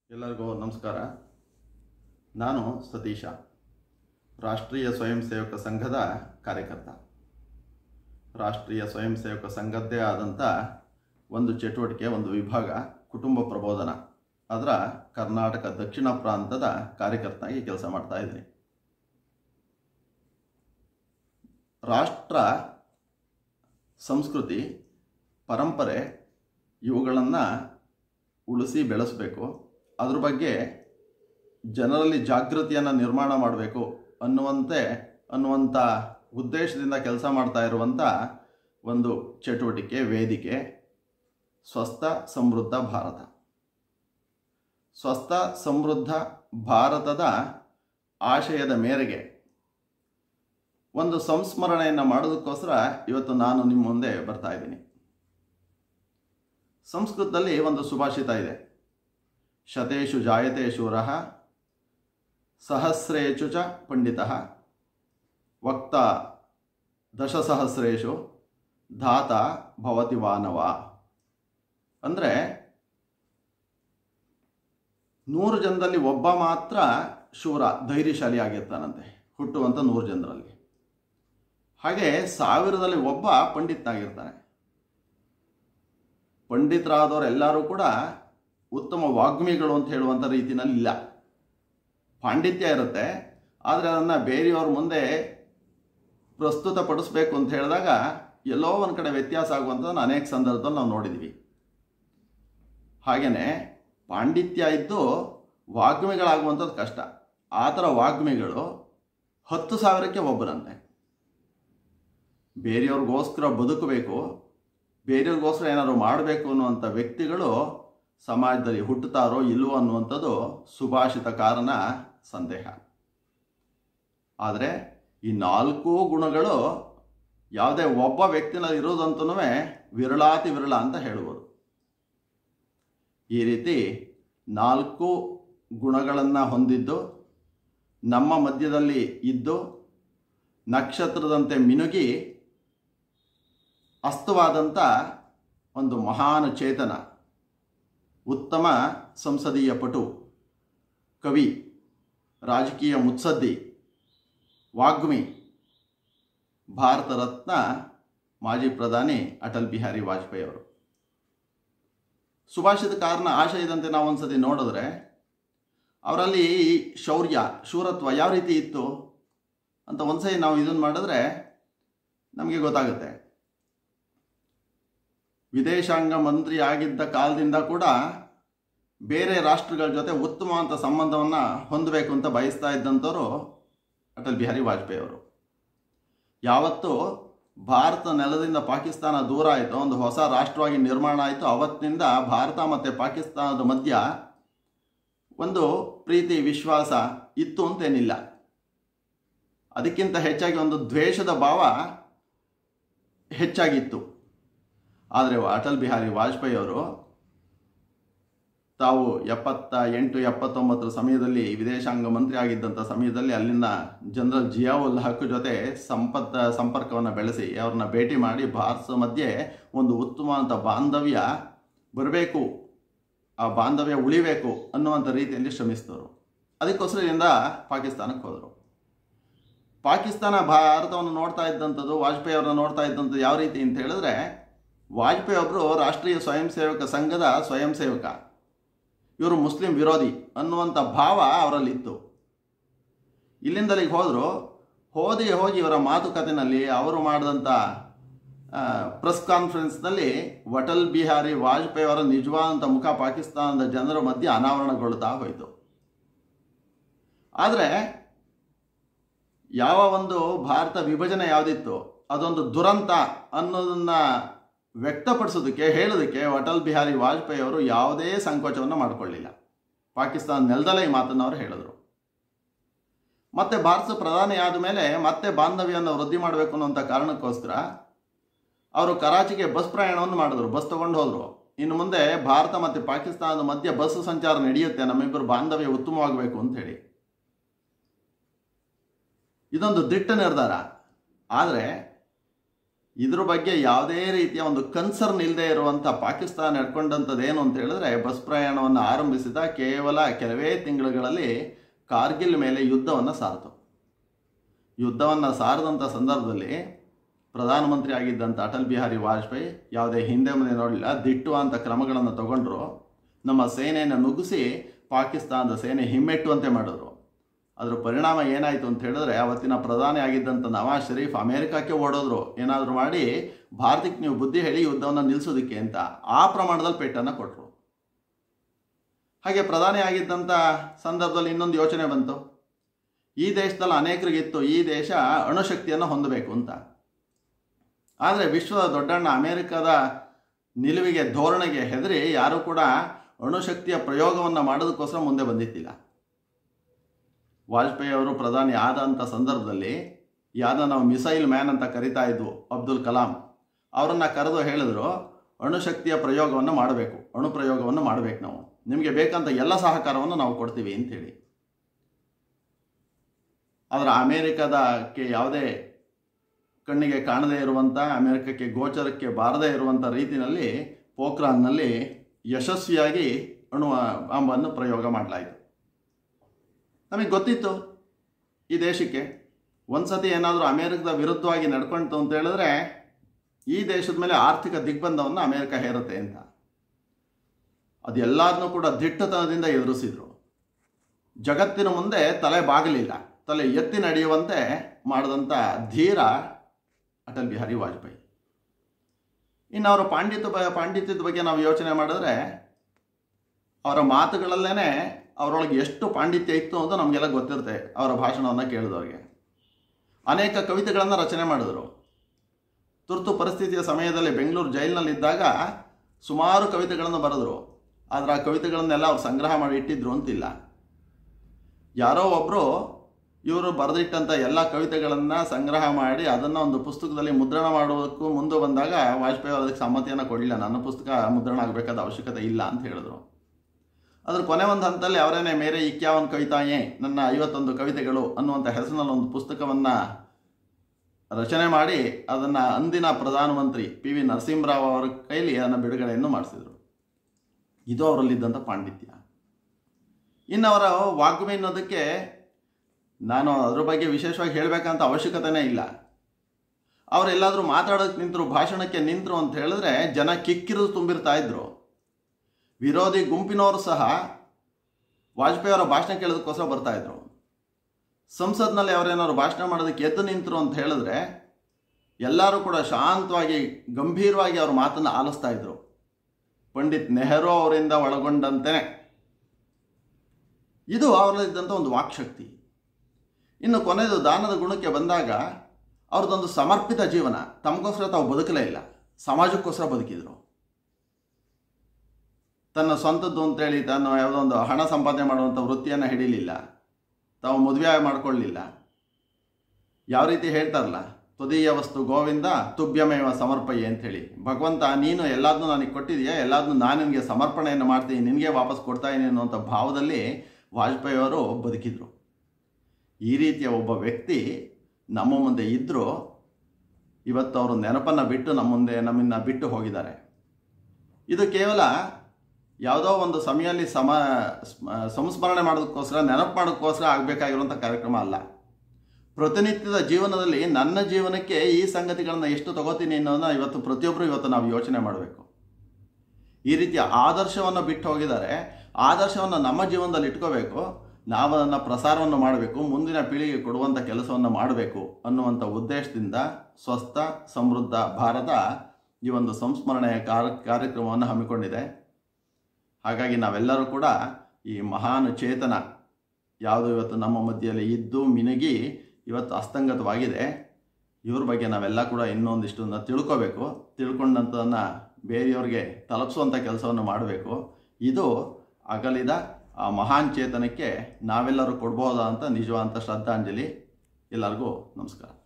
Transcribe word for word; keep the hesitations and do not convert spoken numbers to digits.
ಎಲ್ಲರಿಗೂ ನಮಸ್ಕಾರ. ನಾನು ಸತೀಶ, ರಾಷ್ಟ್ರೀಯ ಸ್ವಯಂ ಸೇವಕ ಸಂಘದ ಕಾರ್ಯಕರ್ತ. ರಾಷ್ಟ್ರೀಯ ಸ್ವಯಂ ಸೇವಕ ಸಂಘದ್ದೇ ಆದಂಥ ಒಂದು ಚಟುವಟಿಕೆ, ಒಂದು ವಿಭಾಗ ಕುಟುಂಬ ಪ್ರಬೋಧನ, ಅದರ ಕರ್ನಾಟಕ ದಕ್ಷಿಣ ಪ್ರಾಂತದ ಕಾರ್ಯಕರ್ತನಾಗಿ ಕೆಲಸ ಮಾಡ್ತಾ ಇದ್ದೀನಿ. ರಾಷ್ಟ್ರ, ಸಂಸ್ಕೃತಿ, ಪರಂಪರೆ ಇವುಗಳನ್ನು ಉಳಿಸಿ ಬೆಳೆಸಬೇಕು, ಅದ್ರ ಬಗ್ಗೆ ಜನರಲ್ಲಿ ಜಾಗೃತಿಯನ್ನು ನಿರ್ಮಾಣ ಮಾಡಬೇಕು ಅನ್ನುವಂತೆ ಅನ್ನುವಂಥ ಉದ್ದೇಶದಿಂದ ಕೆಲಸ ಮಾಡ್ತಾ ಇರುವಂಥ ಒಂದು ಚಟುವಟಿಕೆ, ವೇದಿಕೆ ಸ್ವಸ್ಥ ಸಮೃದ್ಧ ಭಾರತ. ಸ್ವಸ್ಥ ಸಮೃದ್ಧ ಭಾರತದ ಆಶಯದ ಮೇರೆಗೆ ಒಂದು ಸಂಸ್ಮರಣೆಯನ್ನು ಮಾಡೋದಕ್ಕೋಸ್ಕರ ಇವತ್ತು ನಾನು ನಿಮ್ಮ ಮುಂದೆ ಬರ್ತಾ ಇದ್ದೀನಿ. ಸಂಸ್ಕೃತದಲ್ಲಿ ಒಂದು ಸುಭಾಷಿತ ಇದೆ, ಶತೇಷು ಜಾಯತೆ ಶೂರಃ ಸಹಸ್ರೇಷು ಚ ಪಂಡಿತಃ ವಕ್ತ ದಶಸಹಸ್ರೇಷು ಧಾತ ಭವತಿ ವಾನವ. ಅಂದರೆ ನೂರು ಜನದಲ್ಲಿ ಒಬ್ಬ ಮಾತ್ರ ಶೂರ, ಧೈರ್ಯಶಾಲಿ ಆಗಿರ್ತಾನಂತೆ, ಹುಟ್ಟುವಂಥ ನೂರು ಜನರಲ್ಲಿ. ಹಾಗೆ ಸಾವಿರದಲ್ಲಿ ಒಬ್ಬ ಪಂಡಿತನಾಗಿರ್ತಾನೆ. ಪಂಡಿತರಾದವರೆಲ್ಲರೂ ಕೂಡ ಉತ್ತಮ ವಾಗ್ಮಿಗಳು ಅಂತ ಹೇಳುವಂಥ ರೀತಿಯಲ್ಲಿ ಇಲ್ಲ. ಪಾಂಡಿತ್ಯ ಇರುತ್ತೆ, ಆದರೆ ಅದನ್ನು ಬೇರೆಯವ್ರ ಮುಂದೆ ಪ್ರಸ್ತುತಪಡಿಸ್ಬೇಕು ಅಂತ ಹೇಳಿದಾಗ ಎಲ್ಲೋ ಒಂದು ಕಡೆ ವ್ಯತ್ಯಾಸ ಆಗುವಂಥದ್ದನ್ನು ಅನೇಕ ಸಂದರ್ಭದಲ್ಲಿ ನಾವು ನೋಡಿದ್ದೀವಿ. ಹಾಗೆಯೇ ಪಾಂಡಿತ್ಯ ಇದ್ದು ವಾಗ್ಮಿಗಳಾಗುವಂಥದ್ದು ಕಷ್ಟ. ಆ ಥರ ವಾಗ್ಮಿಗಳು ಹತ್ತು ಸಾವಿರಕ್ಕೆ ಒಬ್ಬರಂತೆ. ಬೇರೆಯವ್ರಿಗೋಸ್ಕರ ಬದುಕಬೇಕು, ಬೇರೆಯವ್ರಿಗೋಸ್ಕರ ಏನಾದ್ರು ಮಾಡಬೇಕು ಅನ್ನುವಂಥ ವ್ಯಕ್ತಿಗಳು ಸಮಾಜದಲ್ಲಿ ಹುಟ್ಟುತ್ತಾರೋ ಇಲ್ಲವೋ ಅನ್ನುವಂಥದ್ದು ಸುಭಾಷಿತಕಾರನ ಸಂದೇಹ. ಆದರೆ ಈ ನಾಲ್ಕು ಗುಣಗಳು ಯಾವುದೇ ಒಬ್ಬ ವ್ಯಕ್ತಿನಲ್ಲಿ ಇರೋದಂತೂ ವಿರಳಾತಿ ವಿರಳ ಅಂತ ಹೇಳ್ಬೋದು. ಈ ರೀತಿ ನಾಲ್ಕು ಗುಣಗಳನ್ನು ಹೊಂದಿದ್ದು, ನಮ್ಮ ಮಧ್ಯದಲ್ಲಿ ಇದ್ದು, ನಕ್ಷತ್ರದಂತೆ ಮಿನುಗಿ ಅಸ್ತವಾದಂಥ ಒಂದು ಮಹಾನ್ ಚೇತನ, ಉತ್ತಮ ಸಂಸದೀಯ ಪಟು, ಕವಿ, ರಾಜಕೀಯ ಮುತ್ಸದ್ದಿ, ವಾಗ್ಮಿ, ಭಾರತ ರತ್ನ ಮಾಜಿ ಪ್ರಧಾನಿ ಅಟಲ್ ಬಿಹಾರಿ ವಾಜಪೇಯಿ ಅವರು. ಸುಭಾಷಿತಕಾರನ ಆಶಯದಂತೆ ನಾವು ಒಂದ್ಸತಿ ನೋಡಿದ್ರೆ ಅವರಲ್ಲಿ ಶೌರ್ಯ, ಶೂರತ್ವ ಯಾವ ರೀತಿ ಇತ್ತು ಅಂತ ಒಂದ್ಸತಿ ನಾವು ಇದನ್ನು ಮಾಡಿದ್ರೆ ನಮಗೆ ಗೊತ್ತಾಗುತ್ತೆ. ವಿದೇಶಾಂಗ ಮಂತ್ರಿ ಆಗಿದ್ದ ಕಾಲದಿಂದ ಕೂಡ ಬೇರೆ ರಾಷ್ಟ್ರಗಳ ಜೊತೆ ಉತ್ತಮವಾದ ಸಂಬಂಧವನ್ನು ಹೊಂದಬೇಕು ಅಂತ ಬಯಸ್ತಾ ಇದ್ದಂಥವರು ಅಟಲ್ ಬಿಹಾರಿ ವಾಜಪೇಯಿ ಅವರು. ಯಾವತ್ತು ಭಾರತ ನೆಲದಿಂದ ಪಾಕಿಸ್ತಾನ ದೂರ ಆಯಿತು, ಒಂದು ಹೊಸ ರಾಷ್ಟ್ರವಾಗಿ ನಿರ್ಮಾಣ ಆಯಿತು, ಅವತ್ತಿನಿಂದ ಭಾರತ ಮತ್ತು ಪಾಕಿಸ್ತಾನದ ಮಧ್ಯ ಒಂದು ಪ್ರೀತಿ ವಿಶ್ವಾಸ ಇತ್ತು ಅಂತೇನಿಲ್ಲ. ಅದಕ್ಕಿಂತ ಹೆಚ್ಚಾಗಿ ಒಂದು ದ್ವೇಷದ ಭಾವ ಹೆಚ್ಚಾಗಿತ್ತು. ಆದರೆ ಅಟಲ್ ಬಿಹಾರಿ ವಾಜಪೇಯಿ ಅವರು ತಾವು ಎಪ್ಪತ್ತ ಎಂಟು ಎಪ್ಪತ್ತೊಂಬತ್ತರ ಸಮಯದಲ್ಲಿ ವಿದೇಶಾಂಗ ಮಂತ್ರಿ ಆಗಿದ್ದಂಥ ಸಮಯದಲ್ಲಿ ಅಲ್ಲಿನ ಜನರಲ್ ಜಿಯಾವುಲ್ ಹಕ್ ಜೊತೆ ಸಂಪತ್ ಸಂಪರ್ಕವನ್ನು ಬೆಳೆಸಿ ಅವ್ರನ್ನ ಭೇಟಿ ಮಾಡಿ ಭಾರತದ ಮಧ್ಯೆ ಒಂದು ಉತ್ತಮವಾದ ಬಾಂಧವ್ಯ ಬರಬೇಕು, ಆ ಬಾಂಧವ್ಯ ಉಳಿಬೇಕು ಅನ್ನುವಂಥ ರೀತಿಯಲ್ಲಿ ಶ್ರಮಿಸಿದವರು. ಅದಕ್ಕೋಸ್ಕರ ಇಲ್ಲಿಂದ ಪಾಕಿಸ್ತಾನಕ್ಕೆ ಹೋದರು. ಪಾಕಿಸ್ತಾನ ಭಾರತವನ್ನು ನೋಡ್ತಾ ಇದ್ದಂಥದ್ದು, ವಾಜಪೇಯಿ ಅವ್ರನ್ನ ನೋಡ್ತಾ ಇದ್ದಂಥದ್ದು ಯಾವ ರೀತಿ ಅಂತ ಹೇಳಿದ್ರೆ, ವಾಜಪೇಯಿ ಒಬ್ಬರು ರಾಷ್ಟ್ರೀಯ ಸ್ವಯಂ ಸೇವಕ ಸಂಘದ ಸ್ವಯಂ ಸೇವಕ, ಇವರು ಮುಸ್ಲಿಂ ವಿರೋಧಿ ಅನ್ನುವಂಥ ಭಾವ ಅವರಲ್ಲಿತ್ತು. ಇಲ್ಲಿಂದ ಅಲ್ಲಿಗೆ ಹೋದರು. ಹೋದಿ ಹೋಗಿ ಇವರ ಮಾತುಕತೆಯಲ್ಲಿ ಅವರು ಮಾಡಿದಂಥ ಪ್ರೆಸ್ ಕಾನ್ಫರೆನ್ಸ್ನಲ್ಲಿ ಅಟಲ್ ಬಿಹಾರಿ ವಾಜಪೇಯಿ ಅವರ ನಿಜವಾದಂಥ ಮುಖ ಪಾಕಿಸ್ತಾನದ ಜನರ ಮಧ್ಯೆ ಅನಾವರಣಗೊಳ್ಳುತ್ತಾ ಹೋಯಿತು. ಆದರೆ ಯಾವ ಒಂದು ಭಾರತ ವಿಭಜನೆ ಯಾವುದಿತ್ತು ಅದೊಂದು ದುರಂತ ಅನ್ನೋದನ್ನು ವ್ಯಕ್ತಪಡಿಸೋದಕ್ಕೆ, ಹೇಳೋದಕ್ಕೆ ಅಟಲ್ ಬಿಹಾರಿ ವಾಜಪೇಯಿ ಅವರು ಯಾವುದೇ ಸಂಕೋಚವನ್ನು ಮಾಡಿಕೊಳ್ಳಿಲ್ಲ. ಪಾಕಿಸ್ತಾನ ನೆಲದಲ್ಲೇ ಈ ಮಾತನ್ನು ಅವರು ಹೇಳಿದರು. ಮತ್ತೆ ಭಾರತ ಪ್ರಧಾನಿ ಆದ ಮೇಲೆ ಮತ್ತೆ ಬಾಂಧವ್ಯವನ್ನು ವೃದ್ಧಿ ಮಾಡಬೇಕು ಅನ್ನೋಂಥ ಕಾರಣಕ್ಕೋಸ್ಕರ ಅವರು ಕರಾಚಿಗೆ ಬಸ್ ಪ್ರಯಾಣವನ್ನು ಮಾಡಿದ್ರು, ಬಸ್ ತೊಗೊಂಡು ಹೋದರು. ಇನ್ನು ಮುಂದೆ ಭಾರತ ಮತ್ತು ಪಾಕಿಸ್ತಾನದ ಮಧ್ಯೆ ಬಸ್ ಸಂಚಾರ ನಡೆಯುತ್ತೆ, ನಮ್ಮಿಬ್ಬರು ಬಾಂಧವ್ಯ ಉತ್ತಮವಾಗಬೇಕು ಅಂತ ಹೇಳಿ. ಇದೊಂದು ದಿಟ್ಟ ನಿರ್ಧಾರ. ಆದರೆ ಇದ್ರ ಬಗ್ಗೆ ಯಾವುದೇ ರೀತಿಯ ಒಂದು ಕನ್ಸರ್ನ್ ಇಲ್ಲದೆ ಇರುವಂಥ ಪಾಕಿಸ್ತಾನ ನಡ್ಕೊಂಡಂಥದ್ದು ಏನು ಅಂತ ಹೇಳಿದ್ರೆ, ಬಸ್ ಪ್ರಯಾಣವನ್ನು ಆರಂಭಿಸಿದ ಕೇವಲ ಕೆಲವೇ ತಿಂಗಳುಗಳಲ್ಲಿ ಕಾರ್ಗಿಲ್ ಮೇಲೆ ಯುದ್ಧವನ್ನು ಸಾರಿತು. ಯುದ್ಧವನ್ನು ಸಾರಿದಂಥ ಸಂದರ್ಭದಲ್ಲಿ ಪ್ರಧಾನಮಂತ್ರಿ ಆಗಿದ್ದಂಥ ಅಟಲ್ ಬಿಹಾರಿ ವಾಜಪೇಯಿ ಯಾವುದೇ ಹಿಂದೆ ಮುಂದೆ ನೋಡಲಿಲ್ಲ, ದಿಟ್ಟುವಂಥ ಕ್ರಮಗಳನ್ನು ತಗೊಂಡ್ರು. ನಮ್ಮ ಸೇನೆಯನ್ನು ನುಗ್ಗಿಸಿ ಪಾಕಿಸ್ತಾನದ ಸೇನೆ ಹಿಮ್ಮೆಟ್ಟುವಂತೆ ಮಾಡಿದ್ರು. ಅದರ ಪರಿಣಾಮ ಏನಾಯಿತು ಅಂತ ಹೇಳಿದ್ರೆ, ಅವತ್ತಿನ ಪ್ರಧಾನಿ ಆಗಿದ್ದಂಥ ನವಾಜ್ ಶರೀಫ್ ಅಮೇರಿಕಕ್ಕೆ ಓಡೋದ್ರು, ಏನಾದರೂ ಮಾಡಿ ಭಾರತಕ್ಕೆ ನೀವು ಬುದ್ಧಿ ಹೇಳಿ ಯುದ್ಧವನ್ನು ನಿಲ್ಲಿಸೋದಕ್ಕೆ ಅಂತ. ಆ ಪ್ರಮಾಣದಲ್ಲಿ ಪೆಟ್ಟನ್ನು ಕೊಟ್ಟರು. ಹಾಗೆ ಪ್ರಧಾನಿ ಆಗಿದ್ದಂಥ ಸಂದರ್ಭದಲ್ಲಿ ಇನ್ನೊಂದು ಯೋಚನೆ ಬಂತು. ಈ ದೇಶದಲ್ಲಿ ಅನೇಕರಿಗಿತ್ತು ಈ ದೇಶ ಅಣುಶಕ್ತಿಯನ್ನು ಹೊಂದಬೇಕು ಅಂತ. ಆದರೆ ವಿಶ್ವದ ದೊಡ್ಡಣ್ಣ ಅಮೇರಿಕದ ನಿಲುವಿಗೆ ಧೋರಣೆಗೆ ಹೆದರಿ ಯಾರೂ ಕೂಡ ಅಣುಶಕ್ತಿಯ ಪ್ರಯೋಗವನ್ನು ಮಾಡೋದಕ್ಕೋಸ್ಕರ ಮುಂದೆ ಬಂದಿತ್ತಿಲ್ಲ. ವಾಜಪೇಯಿ ಅವರು ಪ್ರಧಾನಿ ಆದಂಥ ಸಂದರ್ಭದಲ್ಲಿ ಯಾರನ್ನ ನಾವು ಮಿಸೈಲ್ ಮ್ಯಾನ್ ಅಂತ ಕರಿತಾ ಇದ್ವು, ಅಬ್ದುಲ್ ಕಲಾಂ ಅವರನ್ನು ಕರೆದು ಹೇಳಿದ್ರು, ಅಣುಶಕ್ತಿಯ ಪ್ರಯೋಗವನ್ನು ಮಾಡಬೇಕು, ಅಣು ಪ್ರಯೋಗವನ್ನು ಮಾಡಬೇಕು, ನಾವು ನಿಮಗೆ ಬೇಕಂತ ಎಲ್ಲ ಸಹಕಾರವನ್ನು ನಾವು ಕೊಡ್ತೀವಿ ಅಂಥೇಳಿ. ಆದರೆ ಅಮೇರಿಕದಕ್ಕೆ ಯಾವುದೇ ಕಣ್ಣಿಗೆ ಕಾಣದೇ ಇರುವಂಥ, ಅಮೇರಿಕಕ್ಕೆ ಗೋಚರಕ್ಕೆ ಬಾರದೇ ಇರುವಂಥ ರೀತಿಯಲ್ಲಿ ಪೋಖ್ರಾನ್ನಲ್ಲಿ ಯಶಸ್ವಿಯಾಗಿ ಅಣು ಬಾಂಬನ್ನು ಪ್ರಯೋಗ ಮಾಡಲಾಯಿತು. ನಮಗೆ ಗೊತ್ತಿತ್ತು ಈ ದೇಶಕ್ಕೆ ಒಂದು ಸತಿ ಏನಾದರೂ ಅಮೇರಿಕದ ವಿರುದ್ಧವಾಗಿ ನಡ್ಕೊಳ್ತು ಅಂತ ಹೇಳಿದ್ರೆ ಈ ದೇಶದ ಮೇಲೆ ಆರ್ಥಿಕ ದಿಗ್ಬಂಧವನ್ನು ಅಮೇರಿಕ ಹೇರುತ್ತೆ ಅಂತ. ಅದೆಲ್ಲದನ್ನೂ ಕೂಡ ದಿಟ್ಟತನದಿಂದ ಎದುರಿಸಿದ್ರು. ಜಗತ್ತಿನ ಮುಂದೆ ತಲೆ ಬಾಗಲಿಲ್ಲ, ತಲೆ ಎತ್ತಿ ನಡೆಯುವಂತೆ ಮಾಡಿದಂಥ ಧೀರ ಅಟಲ್ ಬಿಹಾರಿ ವಾಜಪೇಯಿ. ಇನ್ನು ಅವರ ಪಾಂಡಿತ್ಯ ಪಾಂಡಿತ್ಯದ ಬಗ್ಗೆ ನಾವು ಯೋಚನೆ ಮಾಡಿದ್ರೆ, ಅವರ ಮಾತುಗಳಲ್ಲೇ ಅವರೊಳಗೆ ಎಷ್ಟು ಪಾಂಡಿತ್ಯ ಇತ್ತು ಅಂತ ನಮಗೆಲ್ಲ ಗೊತ್ತಿರುತ್ತೆ. ಅವರ ಭಾಷಣವನ್ನು ಕೇಳಿದವ್ರಿಗೆ ಅನೇಕ ಕವಿತೆಗಳನ್ನು ರಚನೆ ಮಾಡಿದರು. ತುರ್ತು ಪರಿಸ್ಥಿತಿಯ ಸಮಯದಲ್ಲಿ ಬೆಂಗಳೂರು ಜೈಲಿನಲ್ಲಿದ್ದಾಗ ಸುಮಾರು ಕವಿತೆಗಳನ್ನು ಬರೆದರು. ಆದರೆ ಆ ಕವಿತೆಗಳನ್ನೆಲ್ಲ ಅವ್ರು ಸಂಗ್ರಹ ಮಾಡಿ ಇಟ್ಟಿದ್ರು ಅಂತಿಲ್ಲ. ಯಾರೋ ಒಬ್ಬರು ಇವರು ಬರೆದಿಟ್ಟಂಥ ಎಲ್ಲ ಕವಿತೆಗಳನ್ನು ಸಂಗ್ರಹ ಮಾಡಿ ಅದನ್ನು ಒಂದು ಪುಸ್ತಕದಲ್ಲಿ ಮುದ್ರಣ ಮಾಡೋದಕ್ಕೂ ಮುಂದೆ ಬಂದಾಗ ವಾಜಪೇಯಿ ಅದಕ್ಕೆ ಸಮ್ಮತಿಯನ್ನು ಕೊಡಲಿಲ್ಲ. ನನ್ನ ಪುಸ್ತಕ ಮುದ್ರಣ ಆಗಬೇಕಾದ ಅವಶ್ಯಕತೆ ಇಲ್ಲ ಅಂತ ಹೇಳಿದ್ರು. ಅದ್ರ ಕೊನೆ ಒಂದು ಹಂತದಲ್ಲಿ ಅವರೇನೆ ಮೇರೆ ಇಕ್ಯಾವನ್ ಕವಿತಾಯೇ, ನನ್ನ ಐವತ್ತೊಂದು ಕವಿತೆಗಳು ಅನ್ನುವಂಥ ಹೆಸರಿನಲ್ಲಿ ಒಂದು ಪುಸ್ತಕವನ್ನು ರಚನೆ ಮಾಡಿ ಅದನ್ನು ಅಂದಿನ ಪ್ರಧಾನಮಂತ್ರಿ ಪಿ ವಿ ನರಸಿಂಹರಾವ್ ಅವರ ಕೈಲಿ ಅದನ್ನು ಬಿಡುಗಡೆಯನ್ನು ಮಾಡಿಸಿದರು. ಇದು ಅವರಲ್ಲಿದ್ದಂಥ ಪಾಂಡಿತ್ಯ. ಇನ್ನು ಅವರ ವಾಗ್ಮಿ ಅನ್ನೋದಕ್ಕೆ ನಾನು ಅದ್ರ ಬಗ್ಗೆ ವಿಶೇಷವಾಗಿ ಹೇಳಬೇಕಂತ ಅವಶ್ಯಕತೆನೇ ಇಲ್ಲ. ಅವರೆಲ್ಲಾದರೂ ಮಾತಾಡೋಕ್ಕೆ ನಿಂತರು, ಭಾಷಣಕ್ಕೆ ನಿಂತರು ಅಂತ ಹೇಳಿದ್ರೆ ಜನ ಕಿಕ್ಕಿರಿದು ತುಂಬಿರ್ತಾ ಇದ್ರು. ವಿರೋಧಿ ಗುಂಪಿನವರು ಸಹ ವಾಜಪೇಯಿ ಅವರ ಭಾಷಣ ಕೇಳೋದಕ್ಕೋಸ್ಕರ ಬರ್ತಾಯಿದ್ರು. ಸಂಸತ್ನಲ್ಲಿ ಅವರೇನಾದ್ರು ಭಾಷಣ ಮಾಡೋದಕ್ಕೆ ಎದ್ದು ನಿಂತರು ಅಂತ ಹೇಳಿದ್ರೆ ಎಲ್ಲರೂ ಕೂಡ ಶಾಂತವಾಗಿ ಗಂಭೀರವಾಗಿ ಅವ್ರ ಮಾತನ್ನು ಆಲಿಸ್ತಾ ಇದ್ರು. ಪಂಡಿತ್ ನೆಹರು ಅವರಿಂದ ಒಳಗೊಂಡಂತೆ ಇದು ಅವರಲ್ಲಿದ್ದಂಥ ಒಂದು ವಾಕ್ಶಕ್ತಿ. ಇನ್ನು ಕೊನೆಯದು ದಾನದ ಗುಣಕ್ಕೆ ಬಂದಾಗ ಅವ್ರದ್ದೊಂದು ಸಮರ್ಪಿತ ಜೀವನ. ತಮಗೋಸ್ಕರ ತಾವು ಬದುಕಲೇ ಇಲ್ಲ, ಸಮಾಜಕ್ಕೋಸ್ಕರ ಬದುಕಿದ್ರು. ತನ್ನ ಸ್ವಂತದ್ದು ಅಂತೇಳಿ ತಾನು ಯಾವುದೋ ಒಂದು ಹಣ ಸಂಪಾದನೆ ಮಾಡುವಂಥ ವೃತ್ತಿಯನ್ನು ಹಿಡಿಲಿಲ್ಲ, ತಾವು ಮದುವೆ ಮಾಡಿಕೊಳ್ಳಲಿಲ್ಲ. ಯಾವ ರೀತಿ ಹೇಳ್ತಾರಲ್ಲ, ತ್ವದೀಯ ವಸ್ತು ಗೋವಿಂದ ತುಭ್ಯಮೇವ ಸಮರ್ಪಯೆ ಅಂಥೇಳಿ, ಭಗವಂತ ನೀನು ಎಲ್ಲದನ್ನೂ ನನಗೆ ಕೊಟ್ಟಿದೆಯಾ, ಎಲ್ಲದನ್ನೂ ನಾನು ನಿನಗೆ ಸಮರ್ಪಣೆಯನ್ನು ಮಾಡ್ತೀನಿ, ನಿನಗೆ ವಾಪಸ್ ಕೊಡ್ತಾಯಿದ್ದೀನಿ ಅನ್ನುವಂಥ ಭಾವದಲ್ಲಿ ವಾಜಪೇಯಿ ಅವರು ಬದುಕಿದ್ರು. ಈ ರೀತಿಯ ಒಬ್ಬ ವ್ಯಕ್ತಿ ನಮ್ಮ ಮುಂದೆ ಇದ್ದರೂ ಇವತ್ತು ಅವರು ನೆನಪನ್ನು ಬಿಟ್ಟು ನಮ್ಮ ಮುಂದೆ ನಮ್ಮನ್ನು ಬಿಟ್ಟು ಹೋಗಿದ್ದಾರೆ. ಇದು ಕೇವಲ ಯಾವುದೋ ಒಂದು ಸಮಯದಲ್ಲಿ ಸಮ ಸಂಸ್ಮರಣೆ ಮಾಡೋದಕ್ಕೋಸ್ಕರ, ನೆನಪು ಮಾಡೋದಕ್ಕೋಸ್ಕರ ಆಗಬೇಕಾಗಿರುವಂಥ ಕಾರ್ಯಕ್ರಮ ಅಲ್ಲ. ಪ್ರತಿನಿತ್ಯದ ಜೀವನದಲ್ಲಿ ನನ್ನ ಜೀವನಕ್ಕೆ ಈ ಸಂಗತಿಗಳನ್ನು ಎಷ್ಟು ತಗೋತೀನಿ ಅನ್ನೋದನ್ನ ಇವತ್ತು ಪ್ರತಿಯೊಬ್ಬರು ಇವತ್ತು ನಾವು ಯೋಚನೆ ಮಾಡಬೇಕು. ಈ ರೀತಿಯ ಆದರ್ಶವನ್ನು ಬಿಟ್ಟು ಹೋಗಿದ್ದಾರೆ. ಆದರ್ಶವನ್ನು ನಮ್ಮ ಜೀವನದಲ್ಲಿ ಇಟ್ಕೋಬೇಕು, ನಾವು ಅದನ್ನು ಪ್ರಸಾರವನ್ನು ಮಾಡಬೇಕು, ಮುಂದಿನ ಪೀಳಿಗೆ ಕೊಡುವಂಥ ಕೆಲಸವನ್ನು ಮಾಡಬೇಕು ಅನ್ನುವಂಥ ಉದ್ದೇಶದಿಂದ ಸ್ವಸ್ಥ ಸಮೃದ್ಧ ಭಾರತ ಈ ಒಂದು ಸಂಸ್ಮರಣೆಯ ಕಾರ್ಯ ಕಾರ್ಯಕ್ರಮವನ್ನು ಹಮ್ಮಿಕೊಂಡಿದೆ. ಹಾಗಾಗಿ ನಾವೆಲ್ಲರೂ ಕೂಡ ಈ ಮಹಾನ್ ಚೇತನ ಯಾವುದು ಇವತ್ತು ನಮ್ಮ ಮಧ್ಯದಲ್ಲಿ ಇದ್ದು ಮಿನುಗಿ ಇವತ್ತು ಅಸ್ತಂಗತವಾಗಿದೆ, ಇವ್ರ ಬಗ್ಗೆ ನಾವೆಲ್ಲ ಕೂಡ ಇನ್ನೊಂದಿಷ್ಟನ್ನು ತಿಳ್ಕೋಬೇಕು. ತಿಳ್ಕೊಂಡಂಥದನ್ನು ಬೇರೆಯವ್ರಿಗೆ ತಲುಪಿಸುವಂಥ ಕೆಲಸವನ್ನು ಮಾಡಬೇಕು. ಇದು ಅಗಲಿದ ಆ ಮಹಾನ್ ಚೇತನಕ್ಕೆ ನಾವೆಲ್ಲರೂ ಕೊಡ್ಬೋದಂತ ನಿಜವಾದಂಥ ಶ್ರದ್ಧಾಂಜಲಿ. ಎಲ್ಲರಿಗೂ ನಮಸ್ಕಾರ.